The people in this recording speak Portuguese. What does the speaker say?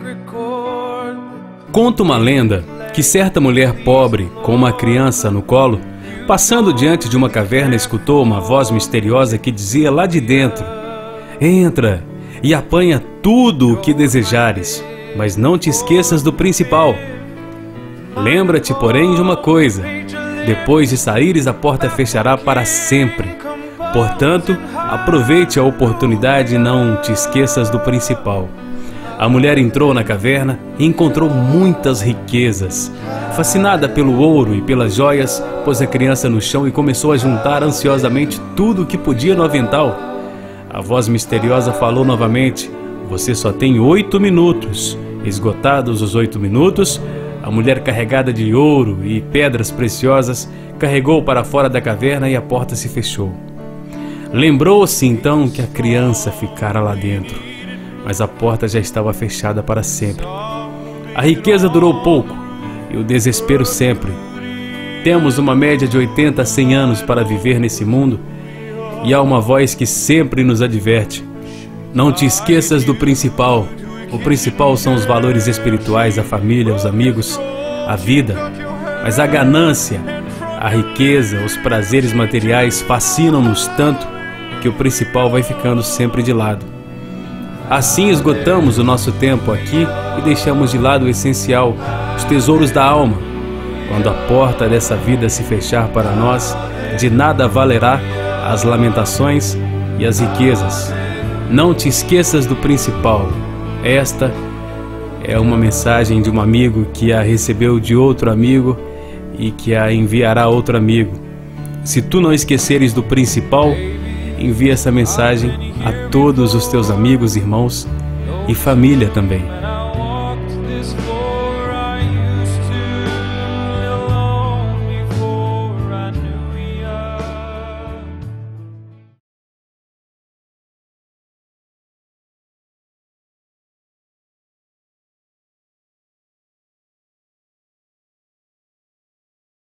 Conta uma lenda que certa mulher pobre, com uma criança no colo, passando diante de uma caverna, escutou uma voz misteriosa que dizia lá de dentro: "Entra e apanha tudo o que desejares, mas não te esqueças do principal. Lembra-te, porém, de uma coisa: depois de saíres, a porta fechará para sempre. Portanto, aproveite a oportunidade e não te esqueças do principal." A mulher entrou na caverna e encontrou muitas riquezas. Fascinada pelo ouro e pelas joias, pôs a criança no chão e começou a juntar ansiosamente tudo o que podia no avental. A voz misteriosa falou novamente: "Você só tem 8 minutos. Esgotados os 8 minutos, a mulher, carregada de ouro e pedras preciosas, carregou para fora da caverna e a porta se fechou. Lembrou-se então que a criança ficara lá dentro, mas a porta já estava fechada para sempre. A riqueza durou pouco e o desespero sempre. Temos uma média de 80 a 100 anos para viver nesse mundo, e há uma voz que sempre nos adverte: não te esqueças do principal. O principal são os valores espirituais, a família, os amigos, a vida. Mas a ganância, a riqueza, os prazeres materiais fascinam-nos tanto que o principal vai ficando sempre de lado. Assim esgotamos o nosso tempo aqui e deixamos de lado o essencial, os tesouros da alma. Quando a porta dessa vida se fechar para nós, de nada valerá as lamentações e as riquezas. Não te esqueças do principal." Esta é uma mensagem de um amigo que a recebeu de outro amigo e que a enviará a outro amigo. Se tu não esqueceres do principal, envia essa mensagem a todos os teus amigos, irmãos e família também.